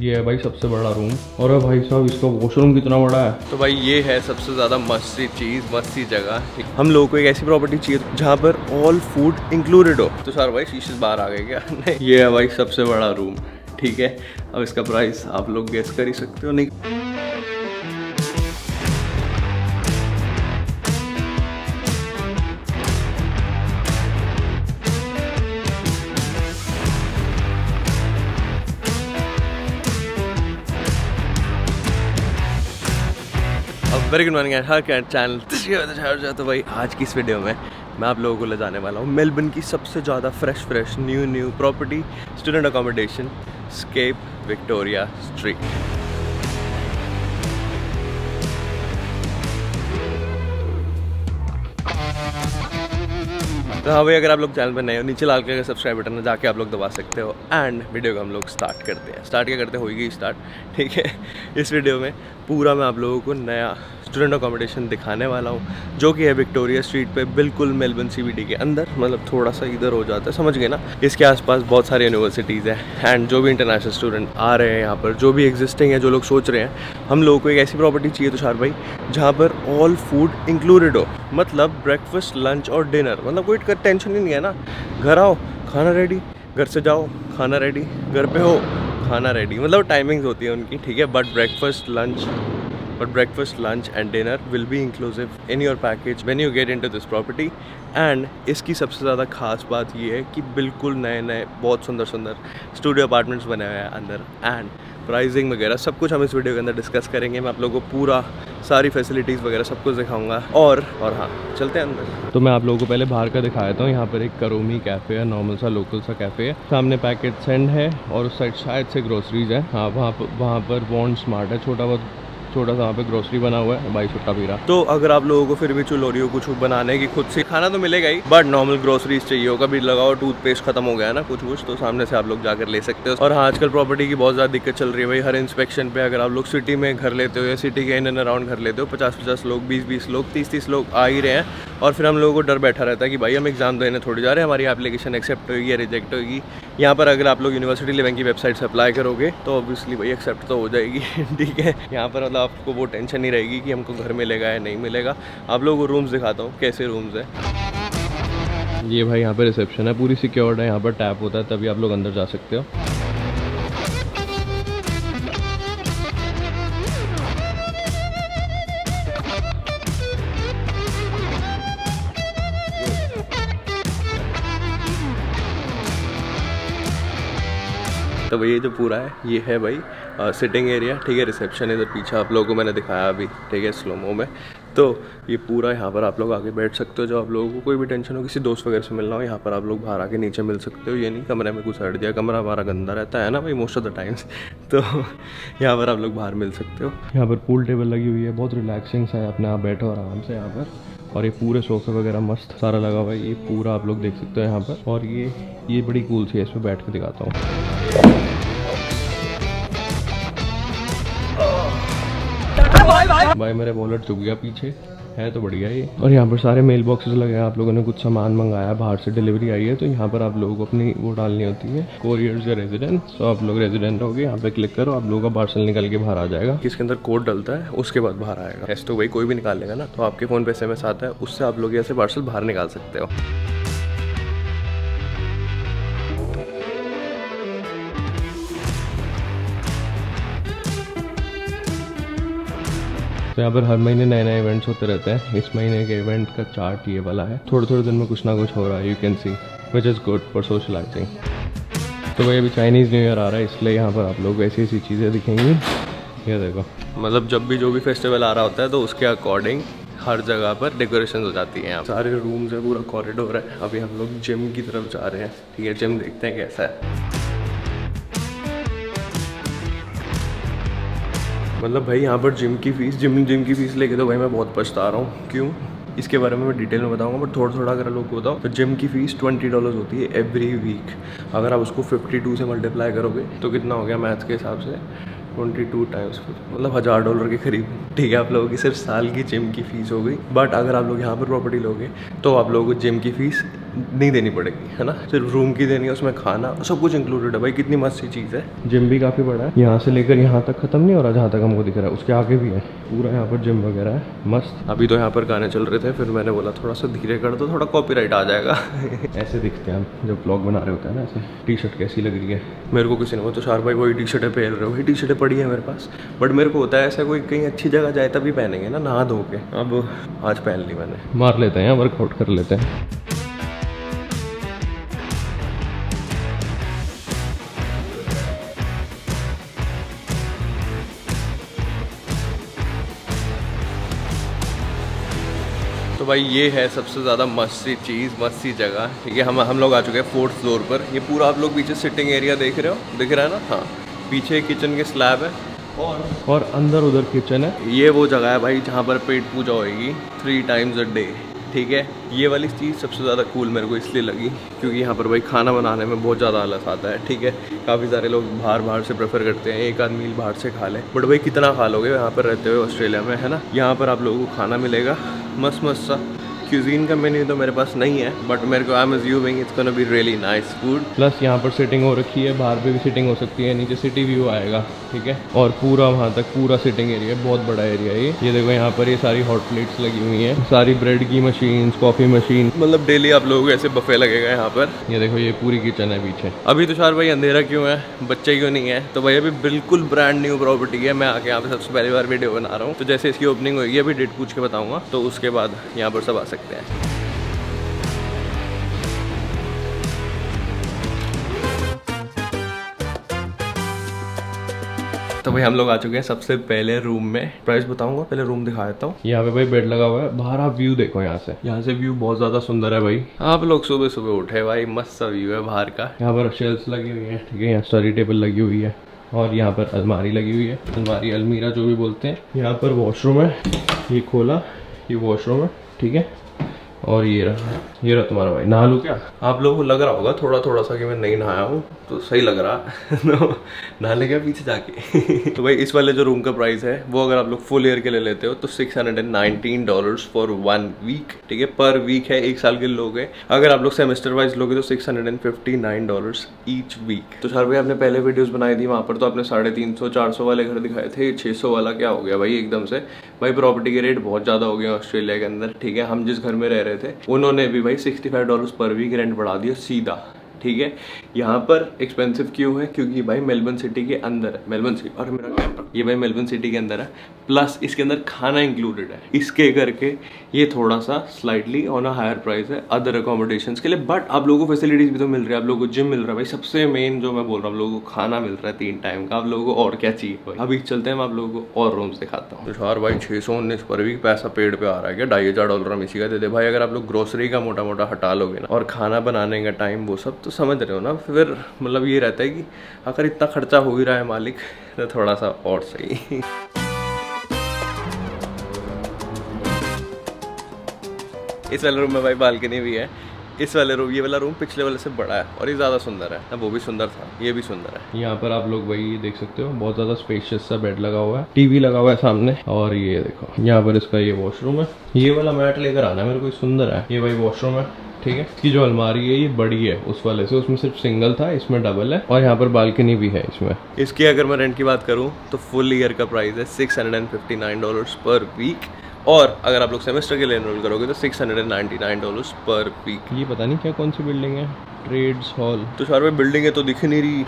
ये है भाई सबसे बड़ा रूम। और भाई साहब इसका वॉशरूम कितना बड़ा है। तो भाई ये है सबसे ज़्यादा मस्ती चीज़, मस्ती जगह। हम लोगों को एक ऐसी प्रॉपर्टी चाहिए जहाँ पर ऑल फूड इंक्लूडेड हो। तो सर भाई शीशे बाहर आ गए क्या? नहीं, ये है भाई सबसे बड़ा रूम। ठीक है, अब इसका प्राइस आप लोग गेस कर ही सकते हो। नहीं वेरी गुड मॉर्निंग हर चैनल। तो भाई आज की इस वीडियो में मैं आप लोगों को ले जाने वाला हूँ मेलबर्न की सबसे ज़्यादा fresh new property, student accommodation, Scape Victoria street. तो हाँ भाई, अगर आप लोग चैनल पर नए हो, नीचे लाल कलर का सब्सक्राइब बटन है, जाके आप लोग दबा सकते हो। एंड वीडियो को हम लोग स्टार्ट करते हैं। स्टार्ट क्या करते होगी स्टार्ट। ठीक है, इस वीडियो में पूरा मैं आप लोगों को नया स्टूडेंट अकोमोडेशन दिखाने वाला हूँ, जो कि है विक्टोरिया स्ट्रीट पे, बिल्कुल मेलबर्न CBD के अंदर। मतलब थोड़ा सा इधर हो जाता है, समझ गए ना। इसके आसपास बहुत सारी यूनिवर्सिटीज़ हैं एंड जो भी इंटरनेशनल स्टूडेंट आ रहे हैं यहाँ पर, जो भी एग्जिस्टिंग है, जो लोग सोच रहे हैं हम लोगों को एक ऐसी प्रॉपर्टी चाहिए तुषार भाई जहाँ पर ऑल फूड इंक्लूडेड हो। मतलब ब्रेकफास्ट, लंच और डिनर। मतलब कोई टेंशन ही नहीं है ना। घर आओ खाना रेडी, घर से जाओ खाना रेडी, घर पे हो खाना रेडी। मतलब टाइमिंग्स होती है उनकी। ठीक है, but breakfast, lunch and dinner will be inclusive in your package when you get into this property। And इसकी सबसे ज़्यादा खास बात ये है कि बिल्कुल नए बहुत सुंदर स्टूडियो अपार्टमेंट्स बने हुए हैं अंदर। एंड प्राइसिंग वगैरह सब कुछ हम इस वीडियो के अंदर डिस्कस करेंगे। मैं आप लोगों को पूरा सारी फैसिलिटीज़ वगैरह सब कुछ दिखाऊंगा। और हाँ, चलते हैं अंदर। तो मैं आप लोगों को पहले बाहर का दिखाया था। यहाँ पर एक करोमी कैफ़े है, नॉर्मल सा लोकल सा कैफ़े है। सामने पैकेट सेंड है और उस साइड शायद से ग्रोसरीज है। हाँ, वहाँ पर बॉन्ड स्मार्ट है, छोटा सा वहाँ पे ग्रोसरी बना हुआ है। भाई छुट्टा पी रहा। तो अगर आप लोगों को फिर भी चुल हो रही हो कुछ बनाने की, खुद से खाना तो मिलेगा ही, बट नॉर्मल ग्रोसरीज चाहिए हो, कभी लगाओ टूथपेस्ट खत्म हो गया है ना कुछ, तो सामने से आप लोग जाकर ले सकते हो। और हाँ, आजकल प्रॉपर्टी की बहुत ज़्यादा दिक्कत चल रही है भाई। हर इंस्पेक्शन पे अगर आप लोग सिटी में घर लेते हो या सिटी के इन एंड अराउंड घर लेते हो, 50 लोग, 20 लोग, 30 लोग आ ही रहे हैं। और फिर हम लोगों को डर बैठा रहता है कि भाई हम एग्जाम देने थोड़ी जा रहे हैं, हमारी एप्लीकेशन एक्सेप्ट होगी या रिजेक्ट होगी। यहाँ पर अगर आप लोग यूनिवर्सिटी लिविंग की वेबसाइट से अप्लाई करोगे तो ऑब्वियसली भाई एक्सेप्ट तो हो जाएगी। ठीक है, यहाँ पर मतलब आपको वो टेंशन नहीं रहेगी कि हमको घर मिलेगा या नहीं मिलेगा। आप लोगों को रूम्स दिखाता हूँ कैसे रूम्स है। ये भाई यहाँ पे रिसेप्शन है, पूरी सिक्योर्ड है। यहाँ पर टैप होता है, तभी आप लोग अंदर जा सकते हो। तो भाई ये जो पूरा है ये है भाई सिटिंग एरिया। ठीक है, रिसेप्शन इधर पीछे आप लोगों को मैंने दिखाया अभी। ठीक है, स्लोमो में। तो ये पूरा यहाँ पर आप लोग आके बैठ सकते हो। जो आप लोगों को कोई भी टेंशन हो, किसी दोस्त वगैरह से मिलना हो, यहाँ पर आप लोग बाहर आके नीचे मिल सकते हो। ये नहीं कमरे में कुछ हट दिया, कमरा हमारा गंदा रहता है ना भाई मोस्ट ऑफ द टाइम्स। तो यहाँ पर आप लोग बाहर मिल सकते हो। यहाँ पर पूल टेबल लगी हुई है, बहुत रिलैक्सिंग सा है। अपने आप बैठो आराम से यहाँ पर। और ये पूरे सोफे वगैरह मस्त सारा लगा हुआ है। ये पूरा आप लोग देख सकते हो यहाँ पर। और ये बड़ी कूल सी है, इस पर बैठ के दिखाता हूँ। भाई मेरे वॉलेट चुक गया पीछे, है तो बढ़िया ये। और यहाँ पर सारे मेल बॉक्सेस लगे हैं। आप लोगों ने कुछ सामान मंगाया, बाहर से डिलीवरी आई है, तो यहाँ पर आप लोगों को अपनी वो डालनी होती है, कोरियर्स या रेजिडेंस। तो आप लोग रेजिडेंट हो गए, यहाँ पे क्लिक करो, आप लोगों का पार्सल निकल के बाहर आ जाएगा। इसके अंदर कोड डलता है, उसके बाद बाहर आएगा। ऐसे तो भाई कोई भी निकाल लेगा ना, तो आपके फ़ोन पे SMS आता है, उससे आप लोग ऐसे पार्सल बाहर निकाल सकते हो। तो यहाँ पर हर महीने नए इवेंट्स होते रहते हैं। इस महीने के इवेंट का चार्ट ये वाला है। थोड़े दिन में कुछ ना कुछ हो रहा है, you can see, which is good for socialising. तो भाई अभी चाइनीज़ न्यू ईयर आ रहा है, इसलिए यहाँ पर आप लोग ऐसी चीज़ें दिखेंगी। ये देखो, मतलब जब भी जो भी फेस्टिवल आ रहा होता है तो उसके अकॉर्डिंग हर जगह पर डेकोरेशन हो जाती है। यहाँ सारे रूम्स है, पूरा कॉरिडोर है। अभी हम लोग जिम की तरफ जा रहे हैं। ठीक है, जिम देखते हैं कैसा है। मतलब भाई यहाँ पर जिम की फ़ीस लेके तो भाई मैं बहुत पछता रहा हूँ। क्यों, इसके बारे में मैं डिटेल में बताऊंगा, बट थोड़ा अगर लोगों को बताओ तो जिम की फ़ीस $20 होती है एवरी वीक। अगर आप उसको 52 से मल्टीप्लाई करोगे तो कितना हो गया मैथ्स के हिसाब से, 22 टाइम्स, मतलब $1000 के करीब। ठीक है, आप लोगों की सिर्फ साल की जिम की फ़ीस हो गई। बट अगर आप लोग यहाँ पर प्रॉपर्टी लोगे तो आप लोगों को जिम की फ़ीस नहीं देनी पड़ेगी, है ना, सिर्फ रूम की देनी है, उसमें खाना सब कुछ इंक्लूडेड है भाई। कितनी मस्त सी चीज़ है। जिम भी काफ़ी बड़ा है, यहाँ से लेकर यहाँ तक खत्म नहीं हो रहा, जहाँ तक हमको दिख रहा है उसके आगे भी है पूरा, यहाँ पर जिम वगैरह है मस्त। अभी तो यहाँ पर गाने चल रहे थे, फिर मैंने बोला थोड़ा सा धीरे कर दो, थोड़ा कॉपीराइट आ जाएगा। ऐसे दिखते हैं हम जब ब्लॉग बना रहे होते हैं ना। ऐसे टी शर्ट कैसी लग रही है मेरे को, किसी ने बोला तुषार भाई वही टी शर्टें पहन रहे हो, वही टी शर्टें पड़ी है मेरे पास, बट मेरे को होता है ऐसा कोई कहीं अच्छी जगह जाए तभी पहनेंगे ना, नहा धो के। अब आज पहन ली मैंने, मार लेते हैं, वर्कआउट कर लेते हैं। तो भाई ये है सबसे ज़्यादा मस्त सी चीज़, मस्त सी जगह, ठीक है। हम लोग आ चुके हैं 4th फ्लोर पर। ये पूरा आप लोग पीछे सिटिंग एरिया देख रहे हो, दिख रहा है ना, हाँ, पीछे किचन के स्लैब है और अंदर उधर किचन है। ये वो जगह है भाई जहाँ पर पेट पूजा होएगी 3 टाइम्स अ डे, ठीक है। ये वाली चीज़ सबसे ज़्यादा कूल मेरे को इसलिए लगी क्योंकि यहाँ पर भाई खाना बनाने में बहुत ज़्यादा आलस आता है, ठीक है। काफ़ी सारे लोग बाहर से प्रेफर करते हैं, एक आध मील बाहर से खा लें, बट भाई कितना खा लोगे यहाँ पर रहते हुए ऑस्ट्रेलिया में, है ना। यहाँ पर आप लोगों को खाना मिलेगा मस्त मस्त सा। क्यूजीन का मेन्यू तो मेरे पास नहीं है, बट मेरे को I am assuming it's gonna be really nice food. Plus यहाँ पर सिटिंग हो रखी है, बाहर पे भी सिटिंग हो सकती है, नीचे सिटी व्यू आएगा, ठीक है। और पूरा वहाँ तक पूरा सिटिंग एरिया, बहुत बड़ा एरिया है ये देखो। यहाँ पर ये सारी हॉट प्लेट्स लगी हुई हैं, सारी ब्रेड की मशीन, कॉफ़ी मशीन, मतलब डेली आप लोगों को ऐसे बफे लगेगा यहाँ पर। ये देखो ये पूरी किचन है पीछे। अभी तुषार भाई अंधेरा क्यों है, बच्चे क्यों नहीं है, तो भाई अभी बिल्कुल ब्रांड न्यू प्रॉपर्टी है। मैं आके यहाँ पे सबसे पहली बार वीडियो बना रहा हूँ, तो जैसे इसकी ओपनिंग होगी अभी डेट पूछ के बताऊँगा, तो उसके बाद यहाँ पर सब आ सकते हैं। तो भाई हम लोग आ चुके हैं सबसे पहले रूम में। प्राइस बताऊंगा, पहले रूम दिखा देता हूँ। यहाँ पे भाई बेड लगा हुआ है, बाहर आप व्यू देखो, यहाँ से व्यू बहुत ज्यादा सुंदर है भाई। आप लोग सुबह सुबह उठे भाई, मस्त सा व्यू है बाहर का। यहाँ पर शेल्फ्स लगी हुई है, ठीक है, यहाँ स्टडी टेबल लगी हुई है और यहाँ पर अलमारी लगी हुई है, अलमारी अलमीरा जो भी बोलते हैं। यहाँ पर वॉशरूम है, ये खोला, ये वॉशरूम है, ठीक है। और ये रहा तुम्हारा भाई। नहा लूँ क्या? आप लोगों को लग रहा होगा थोड़ा थोड़ा सा कि मैं नहीं नहाया हूँ, तो सही लग रहा नहा ले क्या पीछे जाके। तो भाई इस वाले जो रूम का प्राइस है वो अगर आप लोग फुल ईयर के लिए लेते हो तो $619 फॉर 1 वीक, ठीक है। पर वीक है, 1 साल के लोगे। अगर आप लोग सेमेस्टर वाइज लोगे तो $659 ईच वीक। तो सर भाई आपने पहले वीडियोस बनाई थी, वहाँ पर तो आपने 350-400 वाले घर दिखाए थे, 600 वाला क्या हो गया भाई एकदम से? भाई प्रॉपर्टी के रेट बहुत ज़्यादा हो गए ऑस्ट्रेलिया के अंदर, ठीक है। हम जिस घर में रह रहे थे उन्होंने भी भाई $65 पर वीक रेंट बढ़ा दिया सीधा, ठीक है। यहाँ पर एक्सपेंसिव क्यों है? क्योंकि भाई मेलबर्न सिटी के अंदर है, मेलबर्न सिटी, और मेरा कैमरा ये भाई मेलबर्न सिटी के अंदर है, प्लस इसके अंदर खाना इंक्लूडेड है, इसके करके ये थोड़ा सा slightly on a higher price है अदर अकोमोडेशंस के लिए। बट आप लोगों को फैसिलिटीज भी तो मिल रही है, आप लोगों को जिम मिल रहा है भाई, सबसे मेन जो मैं बोल रहा हूँ, आप लोगों को खाना मिल रहा है 3 टाइम का, आप लोगों को और क्या चाहिए भाई। अभी चलते हैं, मैं आप लोगों को और रूम्स दिखाता हूँ। तो भाई 619 पर वीक पैसा पेड़ पे आ रहा है क्या? $2,500 हम इसी का दे दे भाई। अगर आप लोग ग्रोसरी का मोटा मोटा हटा लोगे ना और खाना बनाने का टाइम वो सब, तो समझ रहे हो ना, फिर मतलब ये रहता है कि अगर इतना खर्चा हो ही रहा है मालिक तो थोड़ा सा और सही। इस वाले रूम में भाई बालकनी भी है। इस वाले रूम, ये वाला रूम पिछले वाले से बड़ा है और ये ज़्यादा सुंदर है। वो भी सुंदर था, ये भी सुंदर है। यहाँ पर आप लोग भाई देख सकते हो बहुत ज़्यादा स्पेशियस सा बेड लगा हुआ है, टीवी लगा हुआ है सामने, और ये देखो यहाँ पर इसका ये वॉशरूम है। ये वाला मैट लेकर आना मेरे को, सुंदर है। ये भाई वॉशरूम है, ठीक है। इसकी जो अलमारी है ये बड़ी है उस वाले से, उसमें सिर्फ सिंगल था, इसमें डबल है, और यहाँ पर बालकनी भी है इसमें। इसकी अगर मैं रेंट की बात करूँ तो फुल ईयर का प्राइस है $659 पर वीक, और अगर आप लोग सेमेस्टर के लिए एनरोल करोगे तो $699 पर वीक। ये पता नहीं क्या कौन सी बिल्डिंग है, ट्रेड्स हॉल। तो सारे में बिल्डिंग है तो दिख नहीं रही।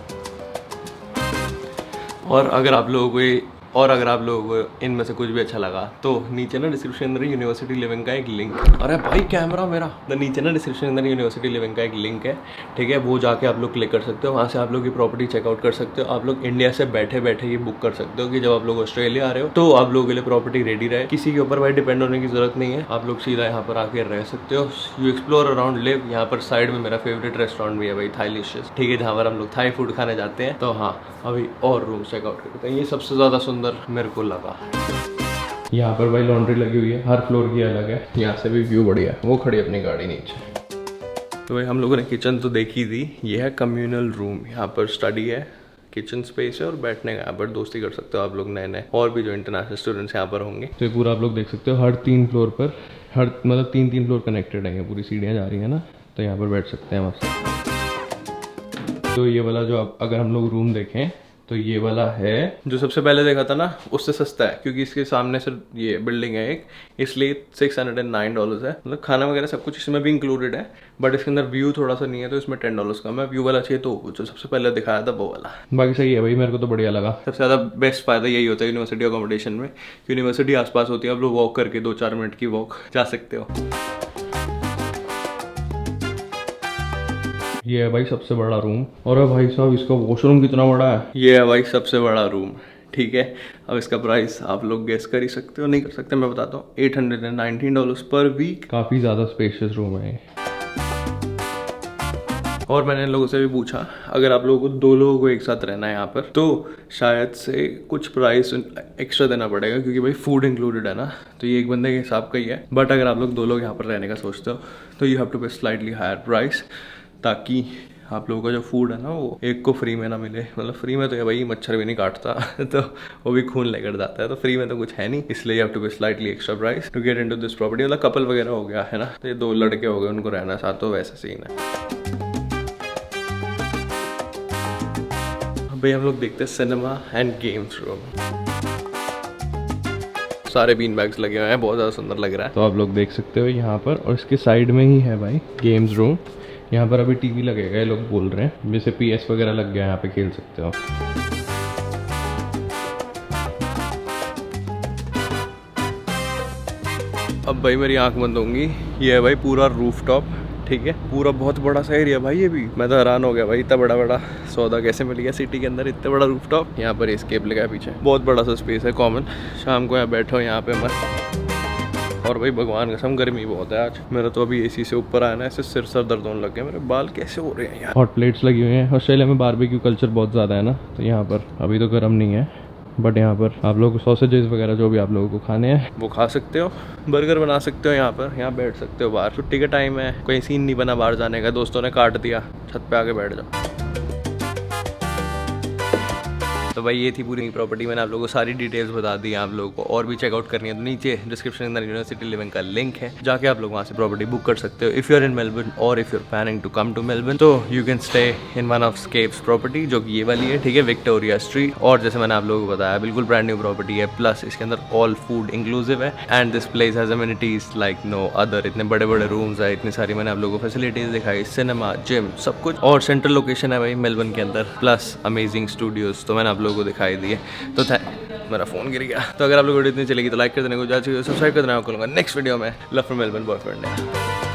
और अगर आप लोगों को इनमें से कुछ भी अच्छा लगा तो नीचे ना डिस्क्रिप्शन अंदर यूनिवर्सिटी लिविंग का एक लिंक, अरे भाई कैमरा मेरा, तो नीचे ना डिस्क्रिप्शन अंदर यूनिवर्सिटी लिविंग का एक लिंक है, ठीक है। वो जाके आप लोग क्लिक कर सकते हो, वहाँ से आप लोग की प्रॉपर्टी चेकआउट कर सकते हो। आप लोग इंडिया से बैठे बैठे ये बुक कर सकते हो कि जब आप लोग ऑस्ट्रेलिया आ रहे हो तो आप लोगों के लिए प्रॉपर्टी रेडी रहे। किसी के ऊपर भाई डिपेंड होने की जरूरत नहीं है, आप लोग सीधा यहाँ पर आके रह सकते हो। You explore around live. यहाँ पर साइड में मेरा फेवरेट रेस्टोरेंट भी है भाई, थाईलिशियस, ठीक है, जहाँ पर हम लोग थाई फूड खाने जाते हैं। तो हाँ, अभी और रूम चेकआउट करते हैं। ये सबसे ज़्यादा सुंदर मेरे को लगा। यहाँ पर भाई लॉन्ड्री लगी हुई है, हर फ्लोर की अलग है। यहाँ से भी व्यू बढ़िया है, वो खड़ी अपनी गाड़ी नीचे। तो भाई हम लोगों ने किचन तो देखी थी, ये है कम्युनल रूम। यहाँ पर स्टडी है, किचन स्पेस है और बैठने का यहाँ पर दोस्ती कर सकते हो आप लोग नए और भी जो इंटरनेशनल स्टूडेंट्स यहाँ पर होंगे। तो ये पूरा आप लोग देख सकते हो, हर 3 फ्लोर पर, हर मतलब 3 फ्लोर कनेक्टेड है। ये पूरी सीढ़ियाँ जा रही है ना, तो यहाँ पर बैठ सकते हैं आप। तो ये वाला जो अगर हम लोग रूम देखें तो ये वाला है जो सबसे पहले देखा था ना, उससे सस्ता है क्योंकि इसके सामने से ये बिल्डिंग है एक, इसलिए $609 है। मतलब खाना वगैरह सब कुछ इसमें भी इंक्लूडेड है, बट इसके अंदर व्यू थोड़ा सा नहीं है तो इसमें $10 कम है। व्यू वाला चाहिए तो जो सबसे पहले दिखाया था वो वाला। बाकी सही है भाई, मेरे को तो बढ़िया लगा। सबसे ज़्यादा बेस्ट फायदा यही होता है यूनिवर्सिटी अकोमोडेशन में, यूनिवर्सिटी आसपास होती है, आप लोग वॉक करके 2-4 मिनट की वॉक जा सकते हो। ये है भाई सबसे बड़ा रूम। और भाई साहब इसका वॉशरूम कितना बड़ा है। ये है भाई सबसे बड़ा रूम, ठीक है। अब इसका प्राइस आप लोग गेस कर ही सकते हो, नहीं कर सकते मैं बताता हूँ, $819 पर वीक। काफ़ी ज़्यादा स्पेशियस रूम है। और मैंने लोगों से भी पूछा, अगर आप लोगों को 2 लोगों को एक साथ रहना है यहाँ पर तो शायद से कुछ प्राइस एक्स्ट्रा देना पड़ेगा, क्योंकि भाई फूड इंक्लूडेड है ना, तो ये एक बंदे के हिसाब का ही है। बट अगर आप लोग 2 लोग यहाँ पर रहने का सोचते हो तो you have to pay slightly higher price, ताकि आप लोगों का जो फूड है ना वो एक को फ्री में ना मिले। मतलब फ्री में तो ये भाई मच्छर भी नहीं काटता तो वो भी खून लेकर जाता है, तो फ्री में तो कुछ है नहीं, इसलिए you have to pay slightly extra price to get into this property. मतलब कपल वगैरह हो गया है ना, तो ये 2 लड़के हो गए, उनको रहना साथ, तो वैसा सीन है। अब भाई हम लोग देखते हैं सिनेमा एंड गेम्स रूम। सारे बीन बैग्स लगे हुए हैं, बहुत ज़्यादा सुंदर लग रहा है। तो आप लोग देख सकते हो यहाँ पर, और इसके साइड में ही है भाई गेम्स रूम। यहाँ पर अभी टीवी लगेगा, ये लोग बोल रहे हैं, जैसे PS वगैरह लग गया, यहाँ पे खेल सकते हो। अब भाई मेरी आंख बंद होंगी। ये है भाई पूरा रूफटॉप, ठीक है, पूरा बहुत बड़ा सा एरिया भाई। ये भी मैं तो हैरान हो गया भाई, इतना बड़ा बड़ा सौदा कैसे मिल गया सिटी के अंदर, इतना बड़ा रूफटॉप। यहाँ पर एस्केप लगा है पीछे, बहुत बड़ा सा स्पेस है कॉमन। शाम को यहाँ बैठो यहाँ पे मस्त। और भाई भगवान कसम गर्मी बहुत है आज, मेरा तो अभी AC से ऊपर आया ना, ऐसे सिर सर दर्द होने लग गया, मेरे बाल कैसे हो रहे हैं यार। हॉट प्लेट्स लगी हुई हैं। ऑस्ट्रेलिया में बारबेक्यू कल्चर बहुत ज़्यादा है ना, तो यहाँ पर अभी तो गर्म नहीं है, बट यहाँ पर आप लोग सॉसेजेस वगैरह जो भी आप लोगों को खाने हैं वो खा सकते हो। बर्गर बना सकते हो यहाँ पर, यहाँ बैठ सकते हो बाहर। छुट्टी का टाइम है, कोई सीन नहीं बना बाहर जाने का, दोस्तों ने काट दिया, छत पे आके बैठ जाओ। तो भाई ये थी पूरी प्रॉपर्टी, मैंने आप लोगों को सारी डिटेल्स बता दी। आप लोगों को और भी चेकआउट करनी है तो नीचे डिस्क्रिप्शन के अंदर यूनिवर्सिटी लिविंग का लिंक है, जाके आप लोग वहाँ से प्रॉपर्टी बुक कर सकते हो। If you are in Melbourne और if you are planning to come to Melbourne, तो you can stay in one of Scape's property, जो कि ये वाली है, ठीक है, विक्टोरिया स्ट्रीट। और जैसे मैंने आप लोगों को बताया, बिल्कुल ब्रांड न्यू प्रॉपर्टी है, प्लस इसके अंदर ऑल फूड इंक्लूसिव है। And this place has amenities like no other. इतने बड़े बड़े रूम्स है, इतनी सारी मैंने आप लोगों को फैसिलिटीज दिखाई, सिनेमा, जिम, सब कुछ। और सेंट्रल लोकेशन है भाई मेलबर्न के अंदर, प्लस अमेजिंग स्टूडियोज, तो मैंने आप लोगों को दिखाई दिए। तो मेरा फोन गिर गया। तो अगर आप लोग वीडियो इतनी चलेगी तो लाइक कर देने को, सब्सक्राइब कर देना। नेक्स्ट वीडियो में लव फ्रॉम मेलबर्न बॉयफ्रेंड है।